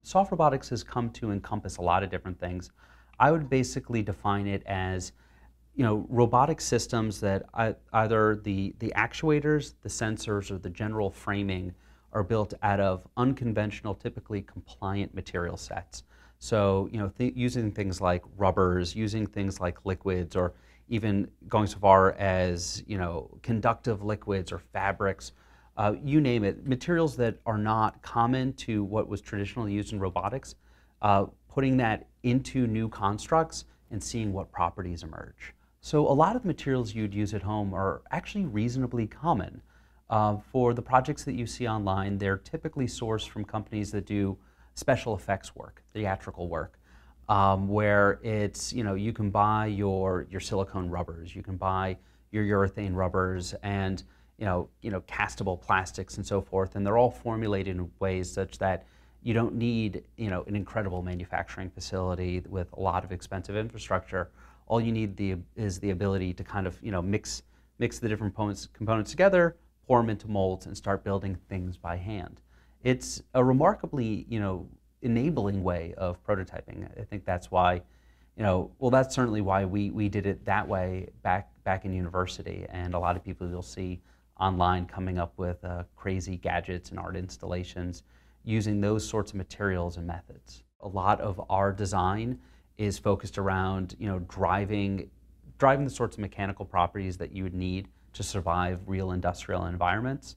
Soft robotics has come to encompass a lot of different things. I would basically define it as, robotic systems that either the actuators, the sensors, or the general framing are built out of unconventional, typically compliant material sets. So, using things like rubbers, using things like liquids, or even going so far as, conductive liquids or fabrics, you name it, materials that are not common to what was traditionally used in robotics, putting that into new constructs and seeing what properties emerge. So a lot of materials you'd use at home are actually reasonably common. For the projects that you see online, they're typically sourced from companies that do special effects work, theatrical work, where it's, you can buy your silicone rubbers, you can buy your urethane rubbers, and castable plastics and so forth, and they're all formulated in ways such that you don't need, an incredible manufacturing facility with a lot of expensive infrastructure. All you need is the ability to kind of, mix the different components together, pour them into molds, and start building things by hand. It's a remarkably, enabling way of prototyping. I think that's why, that's certainly why we did it that way back in university, and a lot of people you'll see online coming up with crazy gadgets and art installations using those sorts of materials and methods. A lot of our design is focused around driving the sorts of mechanical properties that you would need to survive real industrial environments.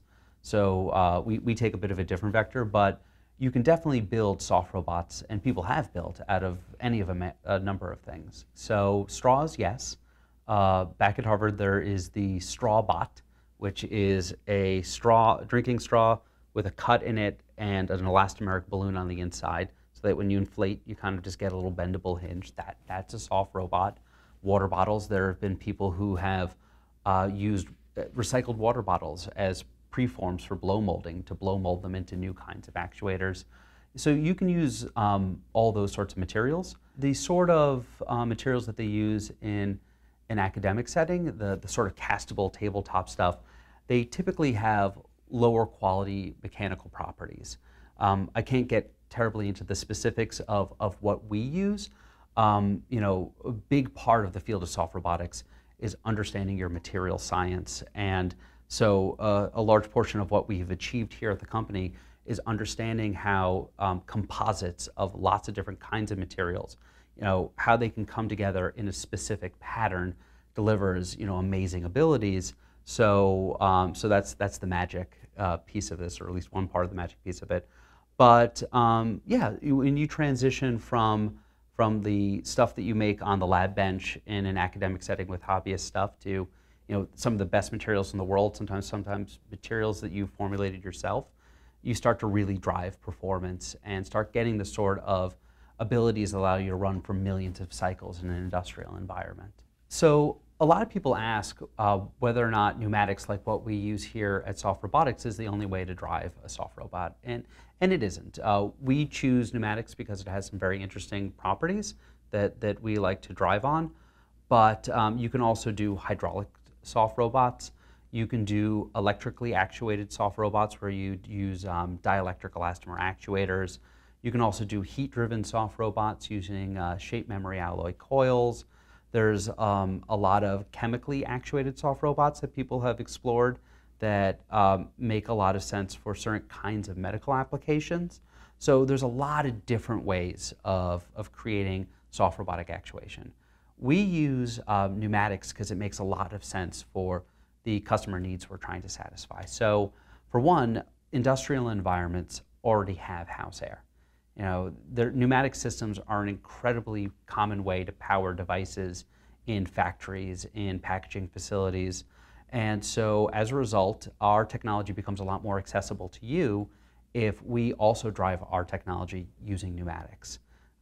So we take a bit of a different vector, but you can definitely build soft robots, and people have built out of any of a number of things. So straws, yes. Back at Harvard there is the StrawBot, which is a drinking straw with a cut in it and an elastomeric balloon on the inside, so that when you inflate, you kind of just get a little bendable hinge. That's a soft robot. Water bottles, there have been people who have used recycled water bottles as preforms for blow molding to blow mold them into new kinds of actuators. So you can use all those sorts of materials. The sort of materials that they use in an academic setting, the sort of castable tabletop stuff, they typically have lower quality mechanical properties. I can't get terribly into the specifics of what we use. A big part of the field of soft robotics is understanding your material science, and so a large portion of what we've achieved here at the company is understanding how composites of lots of different kinds of materials, how they can come together in a specific pattern delivers, amazing abilities. So, that's the magic piece of this, or at least one part of the magic piece of it. But when you transition from the stuff that you make on the lab bench in an academic setting with hobbyist stuff to some of the best materials in the world, sometimes materials that you formulated yourself, you start to really drive performance and start getting the sort of abilities that allow you to run for millions of cycles in an industrial environment. So a lot of people ask whether or not pneumatics like what we use here at Soft Robotics is the only way to drive a soft robot, and it isn't. We choose pneumatics because it has some very interesting properties that we like to drive on, but you can also do hydraulic soft robots. You can do electrically actuated soft robots where you use dielectric elastomer actuators. You can also do heat-driven soft robots using shape memory alloy coils. There's a lot of chemically actuated soft robots that people have explored that make a lot of sense for certain kinds of medical applications. So there's a lot of different ways of creating soft robotic actuation. We use pneumatics because it makes a lot of sense for the customer needs we're trying to satisfy. So for one, industrial environments already have house air. Their pneumatic systems are an incredibly common way to power devices in factories, in packaging facilities. And so as a result, our technology becomes a lot more accessible to you if we also drive our technology using pneumatics.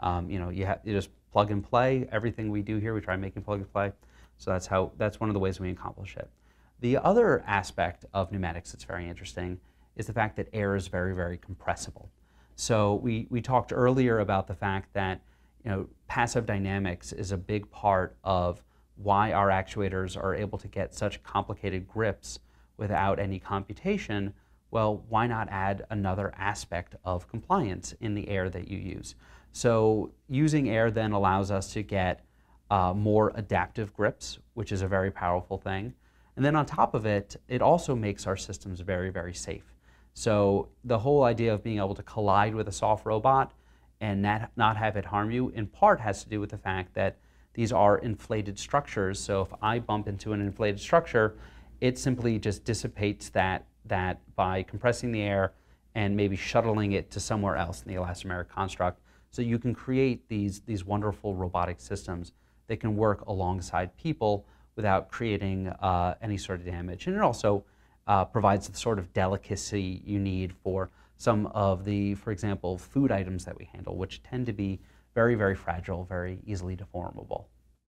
You just plug and play. Everything we do here, we try making plug and play. So that's one of the ways we accomplish it. The other aspect of pneumatics that's very interesting is the fact that air is very, very compressible. So we talked earlier about the fact that passive dynamics is a big part of why our actuators are able to get such complicated grips without any computation, well, why not add another aspect of compliance in the air that you use? So using air then allows us to get more adaptive grips, which is a very powerful thing. And then on top of it, it also makes our systems very, very safe. So the whole idea of being able to collide with a soft robot and not have it harm you, in part has to do with the fact that these are inflated structures. So if I bump into an inflated structure, it simply just dissipates that by compressing the air and maybe shuttling it to somewhere else in the elastomeric construct. So you can create these wonderful robotic systems that can work alongside people without creating any sort of damage. And it also provides the sort of delicacy you need for some of the, for example, food items that we handle, which tend to be very, very fragile, very easily deformable.